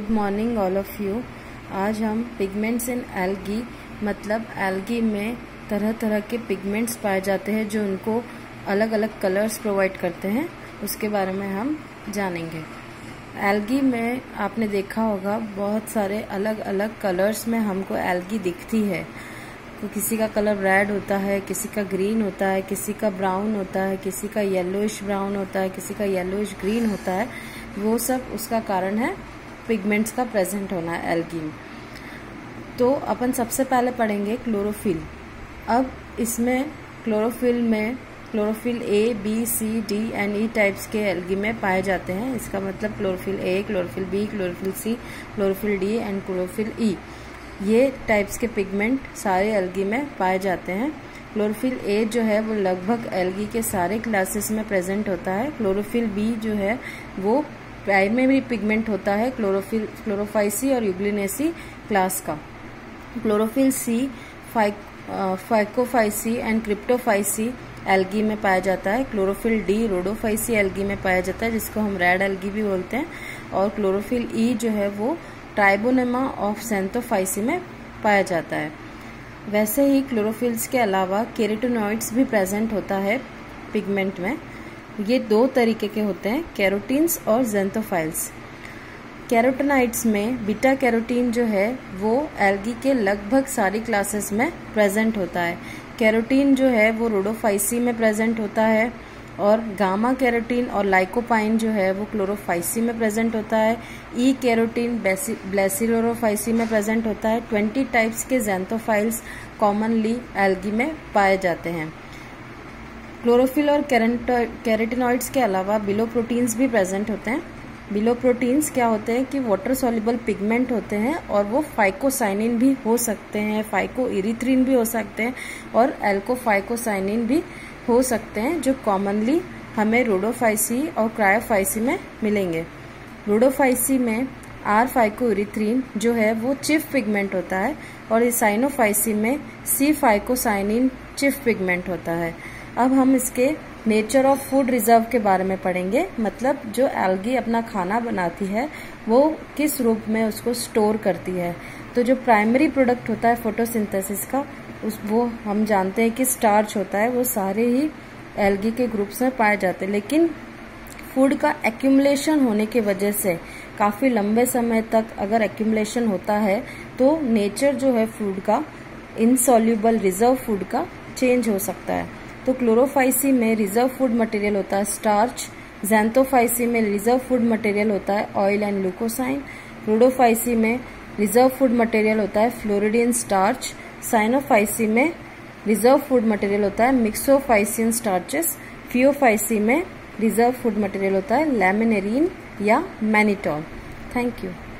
Good morning all of you. आज हम pigments in algae मतलब एल्गी में तरह तरह के पिगमेंट्स पाए जाते हैं जो उनको अलग अलग कलर्स प्रोवाइड करते हैं, उसके बारे में हम जानेंगे। एल्गी में आपने देखा होगा बहुत सारे अलग अलग कलर्स में हमको एल्गी दिखती है। तो किसी का कलर रेड होता है, किसी का ग्रीन होता है, किसी का ब्राउन होता है, किसी का येलोइश ब्राउन होता है, किसी का येलोइश ग्रीन होता है। वो सब उसका कारण है पिगमेंट्स का प्रेजेंट होना है एल्गी में। तो अपन सबसे पहले पढ़ेंगे क्लोरोफिल। अब इसमें chlorophyll A, B, C, D and E types के एल्गी में पाए जाते हैं। इसका मतलब chlorophyll A, chlorophyll B, chlorophyll C, chlorophyll D and chlorophyll E, ये टाइप्स के पिगमेंट सारे एल्गी में पाए जाते हैं। क्लोरोफिल ए जो है वो लगभग एल्गी के सारे क्लासेस में प्रेजेंट होता है। क्लोरोफिल बी जो है वो प्राइमरी पिगमेंट होता है क्लोरोफाइसी और यूग्लिनेसी क्लास का। Chlorophyll C Phaeophyceae and Cryptophyceae algae में पाया जाता है। क्लोरोफिल डी रोडोफाइसी एल्गी में पाया जाता है, जिसको हम रेड एल्गी भी बोलते हैं। और क्लोरोफिल ई जो है वो ट्राइबोनेमा ऑफ सैंथोफाइसी में पाया जाता है। वैसे ही क्लोरोफिल्स के अलावा केराटिनॉइड्स भी प्रेजेंट होता है पिगमेंट में। ये दो तरीके के होते हैं, कैरोटीन्स और ज़ैंथोफाइल्स। कैरोटिनॉइड्स में बीटा कैरोटीन जो है वो एल्गी के लगभग सारी क्लासेस में प्रेजेंट होता है। कैरोटीन जो है वो रोडोफाइसी में प्रेजेंट होता है और गामा कैरोटीन और लाइकोपाइन जो है वो क्लोरोफाइसी में प्रेजेंट होता है। ई कैरोटीन ब्लेसिलोरोफाइसी में प्रेजेंट होता है। 20 टाइप्स के ज़ैंथोफाइल्स कॉमनली एल्गी में पाए जाते हैं। क्लोरोफिल और कैरोटिनॉइड्स के अलावा बिलोप्रोटीन्स भी प्रेजेंट होते हैं। बिलोप्रोटीन्स क्या होते हैं कि वाटर सॉल्युबल पिगमेंट होते हैं और वो फाइकोसाइनिन भी हो सकते हैं, फाइकोइरिथ्रिन भी हो सकते हैं और एल्कोफाइकोसाइनिन भी हो सकते हैं, जो कॉमनली हमें रोडोफाइसी और क्रायोफाइसी में मिलेंगे। रोडोफाइसी में आर फाइकोइरिथ्रिन जो है वो चिफ पिगमेंट होता है और साइनोफाइसी में सी फाइकोसाइनिन चिफ पिगमेंट होता है। अब हम इसके नेचर ऑफ फूड रिजर्व के बारे में पढ़ेंगे, मतलब जो एल्गी अपना खाना बनाती है वो किस रूप में उसको स्टोर करती है। तो जो प्राइमरी प्रोडक्ट होता है फोटोसिंथेसिस का वो हम जानते हैं कि स्टार्च होता है, वो सारे ही एल्गी के ग्रुप्स में पाए जाते हैं। लेकिन फूड का एक्यूमुलेशन होने की वजह से काफ़ी लंबे समय तक अगर एक्यूमुलेशन होता है तो नेचर जो है फूड का, इनसॉल्युबल रिजर्व फूड का चेंज हो सकता है। तो क्लोरोफाइसी में रिजर्व फूड मटेरियल होता है स्टार्च, ज़ैंथोफाइसी में रिजर्व फूड मटेरियल होता है ऑयल एंड ल्यूकोसाइन, रोडोफाइसी में रिजर्व फूड मटेरियल होता है फ्लोरिडिन स्टार्च, साइनोफाइसी में रिजर्व फूड मटेरियल होता है मिक्सोफाइसियन स्टार्चेस, फियोफाइसी में रिजर्व फूड मटेरियल होता है लैमिनेरिन या मैनिटॉल। Thank you.